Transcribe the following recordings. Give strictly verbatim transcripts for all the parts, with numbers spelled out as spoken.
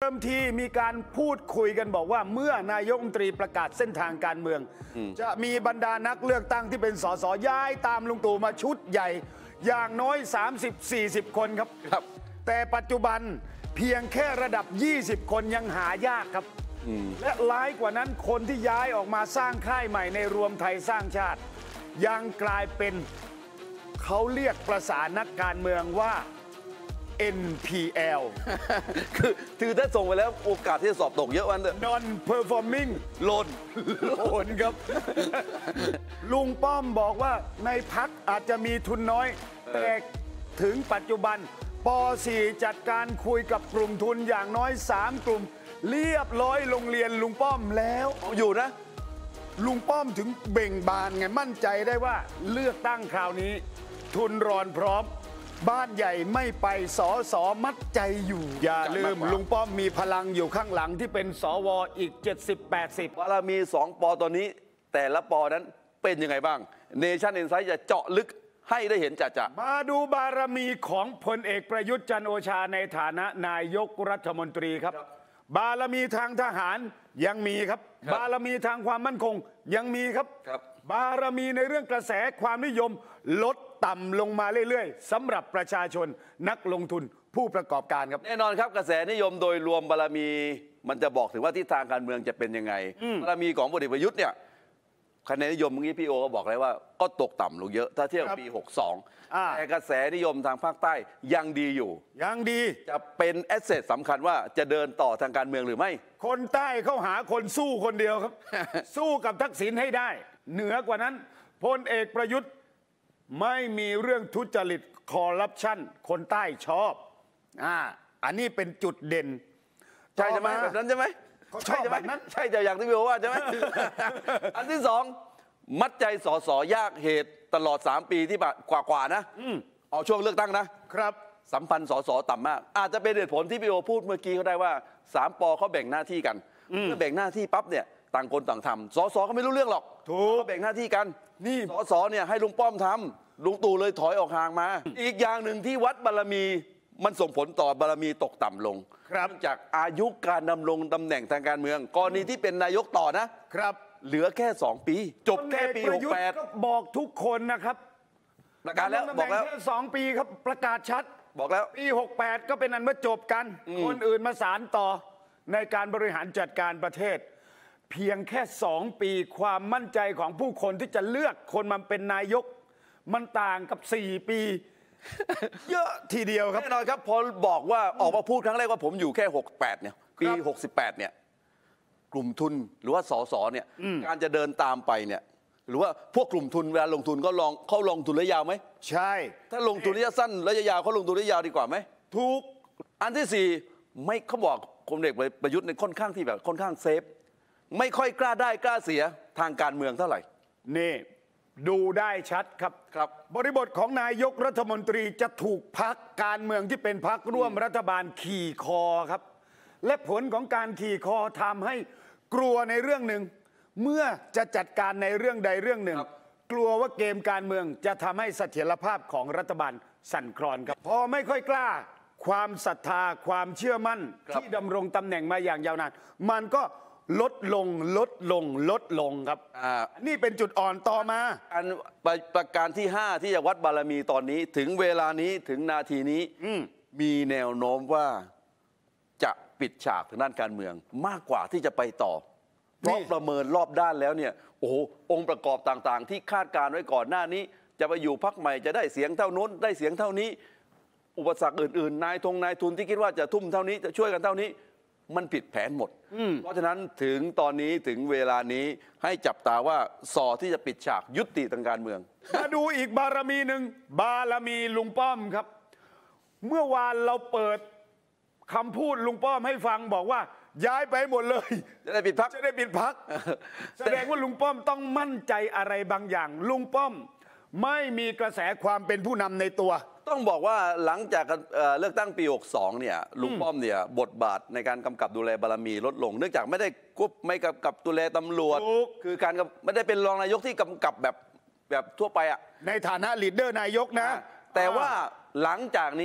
เดิมทีมีการพูดคุยกันบอกว่าเมื่อนายกรัฐมนตรีประกาศเส้นทางการเมืองจะมีบรรดานักเลือกตั้งที่เป็นสสย้ายตามลุงตู่มาชุดใหญ่อย่างน้อย สามสิบถึงสี่สิบ คนครับครับแต่ปัจจุบันเพียงแค่ระดับยี่สิบคนยังหายากครับและร้ายกว่านั้นคนที่ย้ายออกมาสร้างค่ายใหม่ในรวมไทยสร้างชาติยังกลายเป็นเขาเรียกประสานักการเมืองว่า เอ็น พี แอลคือคือถ้าส่งไปแล้วโอกาสที่จะสอบตกเยอะวันเถอะ non performing หล่นหล่นครับ ลุงป้อมบอกว่าในพักอาจจะมีทุนน้อยแต่ถึงปัจจุบันป .สี่ จัดการคุยกับกลุ่มทุนอย่างน้อยสามกลุ่มเรียบร้อยโรงเรียนลุงป้อมแล้วอยู่นะลุงป้อมถึงเบ่งบานไงมั่นใจได้ว่าเลือกตั้งคราวนี้ทุนรอนพร้อมบ้านใหญ่ไม่ไปสอสอมัดใจอยู่อย่าลืมลุงป้อมมีพลังอยู่ข้างหลังที่เป็นสวอีก เจ็ดสิบ แปดสิบบารมีสองปอตอนนี้แต่ละปอนั้นเป็นยังไงบ้างเนชั่นอินไซต์จะเจาะลึกให้ได้เห็นจะจะมาดูบารมีของพลเอกประยุทธ์จันทร์โอชาในฐานะนายกรัฐมนตรีครับบารมีทางทหารยังมีครับบารมีทางความมั่นคงยังมีครับบารมีในเรื่องกระแสความนิยมลดต่ำลงมาเรื่อยๆสำหรับประชาชนนักลงทุนผู้ประกอบการครับแน่นอนครับกระแสนิยมโดยรวมบารมีมันจะบอกถึงว่าทิศทางการเมืองจะเป็นยังไงบารมีของพลเอกประยุทธ์เนี่ยคะแนนนิยมเมื่อกี้พี่โอก็บอกเลยว่าก็ตกต่ำลงเยอะถ้าเทียบปีหกสิบสองแต่กระแสนิยมทางภาคใต้ยังดีอยู่ยังดีจะเป็นแอสเซทสำคัญว่าจะเดินต่อทางการเมืองหรือไม่คนใต้เขาหาคนสู้คนเดียวครับ สู้กับทักษิณให้ได้เหนือกว่านั้นพลเอกประยุทธ์ไม่มีเรื่องทุจริตคอร์รัปชันคนใต้ชอบอ่าอันนี้เป็นจุดเด่นใช่ไหมแบบนั้นใช่ไหมเขาชอบแบบนั้นใช่จะอย่างที่พี่บอกว่าใช่ไหม อันที่สองมัดใจสสยากเหตุตลอดสามปีที่กว่าๆนะเอาช่วงเลือกตั้งนะครับสัมพันธ์สสต่ำมากอาจจะเป็นเหตุผลที่พี่โอพูดเมื่อกี้เขาได้ว่าสามปอเขาแบ่งหน้าที่กันเมื่อแบ่งหน้าที่ปั๊บเนี่ยต่างคนต่างทำสสก็ไม่รู้เรื่องหรอกถูกแบ่งหน้าที่กันนี่สสเนี่ยให้ลุงป้อมทำลุงตู่เลยถอยออกห่างมาอีกอย่างหนึ่งที่วัดบารมีมันส่งผลต่อบารมีตกต่ำลงครับจากอายุการดำรงตำแหน่งทางการเมืองกรณีที่เป็นนายกต่อนะครับเหลือแค่สองปีจบแค่ปีหกสิบแปดก็บอกทุกคนนะครับประกาศแล้วบอกแล้วแค่สองปีครับประกาศชัดบอกแล้วปีหกสิบแปดก็เป็นอันว่าจบกันคนอื่นมาสานต่อในการบริหารจัดการประเทศเพียงแค่สองปีความมั่นใจของผู้คนที่จะเลือกคนมาเป็นนายกมันต่างกับสี่ปีเยอะทีเดียวครับแน่นอนครับพอบอกว่าออกมาพูดครั้งแรกว่าผมอยู่แค่หกสิบแปดเนี่ยปีหกสิบแปดเนี่ยกลุ่มทุนหรือว่าสสเนี่ยการจะเดินตามไปเนี่ยหรือว่าพวกกลุ่มทุนเวลาลงทุนก็ลองเขาลงทุนระยะยาวไหมใช่ถ้าลงทุนระยะสั้นระยะยาวเขาลงทุนระยะยาวดีกว่าไหมถูกอันที่สี่ไม่เขาบอกพลเอกประยุทธ์ในค่อนข้างที่แบบค่อนข้างเซฟไม่ค่อยกล้าได้กล้าเสียทางการเมืองเท่าไหร่นี่ดูได้ชัดครับครับบริบทของนายกรัฐมนตรีจะถูกพักการเมืองที่เป็นพักร่วมรัฐบาลขี่คอครับและผลของการขี่คอทำให้กลัวในเรื่องหนึ่งเมื่อจะจัดการในเรื่องใดเรื่องหนึ่งกลัวว่าเกมการเมืองจะทำให้เสถียรภาพของรัฐบาลสั่นคลอนครับพอไม่ค่อยกล้าความศรัทธาความเชื่อมั่นที่ดำรงตำแหน่งมาอย่างยาวนานมันก็ลดลงลดลงลดลงครับอ่านี่เป็นจุดอ่อนต่อมาอันประการที่ห้าที่จะวัดบารมีตอนนี้ถึงเวลานี้ถึงนาทีนี้มีแนวโน้มว่าจะปิดฉากทางด้านการเมืองมากกว่าที่จะไปต่อเพราะประเมินรอบด้านแล้วเนี่ยโอ้โหองค์ประกอบต่างๆที่คาดการไว้ก่อนหน้านี้จะไปอยู่พรรคใหม่จะได้เสียงเท่านู้นได้เสียงเท่านี้อุปสรรคอื่นๆนายทงนายทุนที่คิดว่าจะทุ่มเท่านี้จะช่วยกันเท่านี้มันผิดแผนหมดเพราะฉะนั้นถึงตอนนี้ถึงเวลานี้ให้จับตาว่าสอที่จะปิดฉากยุติทางการเมืองมาดูอีกบารมีหนึ่งบารมีลุงป้อมครับเมื่อวานเราเปิดคำพูดลุงป้อมให้ฟังบอกว่าย้ายไปหมดเลยจะได้ปิดพรรคจะได้ปิดพรรคแสดงว่าลุงป้อมต้องมั่นใจอะไรบางอย่างลุงป้อมไม่มีกระแสความเป็นผู้นำในตัวต้องบอกว่าหลังจากเลือกตั้งปีหกสิบสองเนี่ยลุงป้อมเนี่ยบทบาทในการกำกับดูแลบารมีลดลงเนื่องจากไม่ได้ควบไม่กำกับดูแลตำรวจคือการไม่ได้เป็นรองนายกที่กำกับแบบแบบทั่วไปอ่ะในฐานะลีดเดอร์นายกนะแต่ว่าหลังจากนี้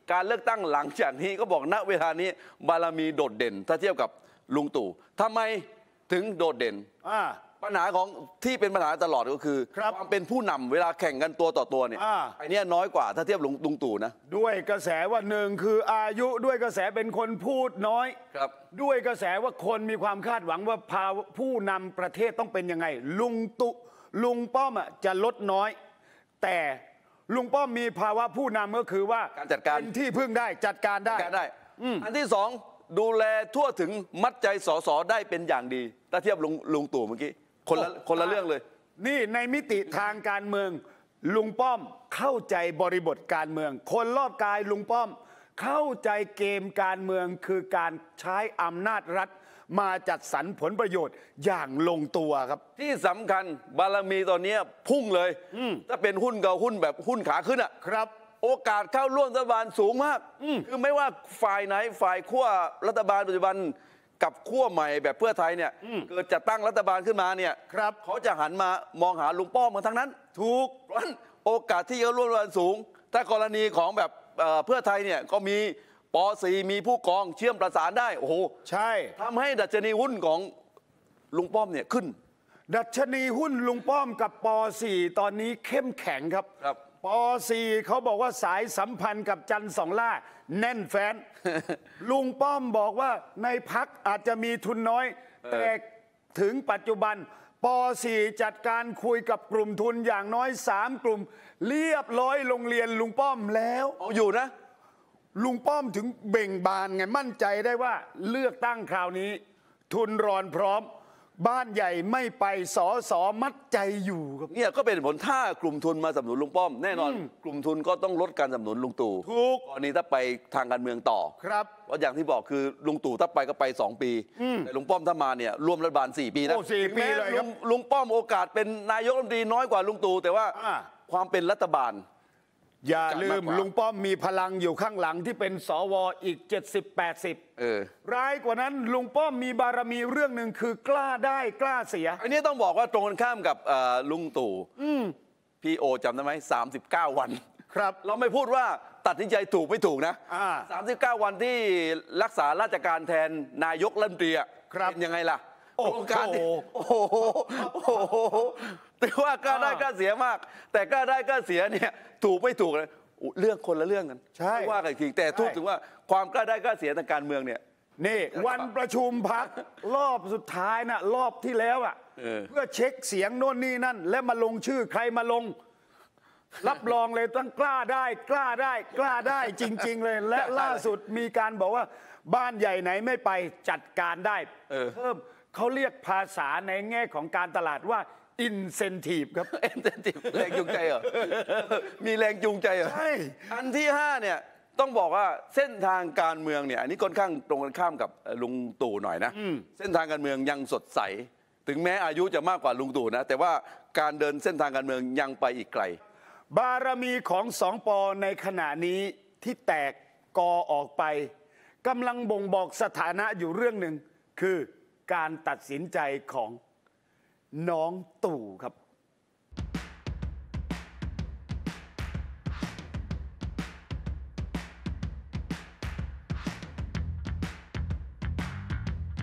การเลือกตั้งหลังจากนี้ก็บอกณเวลานี้บารมีโดดเด่นถ้าเทียบกับลุงตู่ทำไมถึงโดดเด่นอ่าปัญหาของที่เป็นปัญหาตลอดก็คือความเป็นผู้นำเวลาแข่งกันตัวต่อตัวเนี่ยไอ้นี่น้อยกว่าถ้าเทียบลุงลุงตู่นะด้วยกระแสว่าหนึ่งคืออายุด้วยกระแสเป็นคนพูดน้อยครับด้วยกระแสว่าคนมีความคาดหวังว่าพาผู้นำประเทศต้องเป็นยังไงลุงตุลุงป้อมอ่ะจะลดน้อยแต่ลุงป้อมมีภาวะผู้นำก็คือว่าการจัดการเป็นที่พึ่งได้จัดการได้ได้อันที่สองดูแลทั่วถึงมัดใจสสได้เป็นอย่างดีถ้าเทียบลุงลุงตู่เมื่อกี้คนละคนละเรื่องเลยนี่ในมิติทางการเมืองลุงป้อมเข้าใจบริบทการเมืองคนรอบกายลุงป้อมเข้าใจเกมการเมืองคือการใช้อำนาจรัฐมาจัดสรรผลประโยชน์อย่างลงตัวครับที่สำคัญบารมีตอนนี้พุ่งเลยถ้าเป็นหุ้นกับหุ้นแบบหุ้นขาขึ้นอ่ะครับโอกาสเข้าร่วมรัฐบาลสูงมากคือไม่ว่าฝ่ายไหนฝ่ายขั้วรัฐบาลปัจจุบันกับขั้วใหม่แบบเพื่อไทยเนี่ยเกิดจะตั้งรัฐบาลขึ้นมาเนี่ยครับเขาจะหันมามองหาลุงป้อมมาทั้งนั้นถูกเพราะฉะนั้นโอกาสที่จะร่วมรัฐบาลสูงถ้ากรณีของแบบเพื่อไทยเนี่ยก็มีป.สี่ มีผู้กองเชื่อมประสานได้โอ้โหใช่ทำให้ดัชนีหุ้นของลุงป้อมเนี่ยขึ้นดัชนีหุ้นลุงป้อมกับป.สี่ ตอนนี้เข้มแข็งครับครับป.สี่ เขาบอกว่าสายสัมพันธ์กับจันทร์สองล่าแน่นแฟ้น ลุงป้อมบอกว่าในพักอาจจะมีทุนน้อยแต่ถึงปัจจุบันป.สี่ จัดการคุยกับกลุ่มทุนอย่างน้อยสามกลุ่มเรียบร้อยโรงเรียนลุงป้อมแล้วเอาอยู่นะลุงป้อมถึงเบ่งบานไงมั่นใจได้ว่าเลือกตั้งคราวนี้ทุนรอนพร้อมบ้านใหญ่ไม่ไปสอสอมัดใจอยู่ครับเนี่ยก็เป็นผลถ้ากลุ่มทุนมาสนับสนุนลุงป้อมแน่นอนกลุ่มทุนก็ต้องลดการสนับสนุนลุงตู่ถูกตอนนี้ถ้าไปทางการเมืองต่อครับเพราะอย่างที่บอกคือลุงตู่ถ้าไปก็ไปสองปีแต่ลุงป้อมถ้ามาเนี่ยร่วมรัฐบาลสี่ปีนะโอ้สี่ปีเลยครับลุงป้อมโอกาสเป็นนายกรัฐมนตรีน้อยกว่าลุงตู่แต่ว่าความเป็นรัฐบาลอย่าลืมลุงป้อมมีพลังอยู่ข้างหลังที่เป็นสวอีกเจ็ดสิบ แปดสิบเออร้ายกว่านั้นลุงป้อมมีบารมีเรื่องหนึ่งคือกล้าได้กล้าเสียอันนี้ต้องบอกว่าตรงกันข้ามกับลุงตู่พี่โอจำได้ไหมสามสิบเก้าวันครับเราไม่พูดว่าตัดสินใจถูกไม่ถูกนะสามสิบเก้าวันที่รักษาราชการแทนนายกรัฐมนตรีเป็นยังไงล่ะโอ้การโอ้โหโอ้โหแต่ว่ากล้าได้กล้าเสียมากแต่กล้าได้กล้าเสียเนี่ยถูกไม่ถูกเลยเรื่องคนละเรื่องกันใช่ว่ากันจริงแต่พูดถึงว่าความกล้าได้กล้าเสียทางการเมืองเนี่ยนี่วันประชุมพักรอบสุดท้ายน่ะรอบที่แล้วอ่ะเพื่อเช็คเสียงโน่นนี่นั่นและมาลงชื่อใครมาลงรับรองเลยต้องกล้าได้กล้าได้กล้าได้จริงๆเลยและล่าสุดมีการบอกว่าบ้านใหญ่ไหนไม่ไปจัดการได้เพิ่มเขาเรียกภาษาในแง่ของการตลาดว่าincentive ครับ incentive แรงจูงใจเหรอ มีแรงจูงใจเหรอใช่อันที่ห้าเนี่ยต้องบอกว่าเส้นทางการเมืองเนี่ยอันนี้ค่อนข้างตรงกันข้ามกับลุงตู่หน่อยนะเส้นทางการเมืองยังสดใสถึงแม้อายุจะมากกว่าลุงตู่นะแต่ว่าการเดินเส้นทางการเมืองยังไปอีกไกลบารมีของสองปอในขณะนี้ที่แตกกอออกไปกำลังบ่งบอกสถานะอยู่เรื่องหนึ่งคือการตัดสินใจของน้องตู่ครับ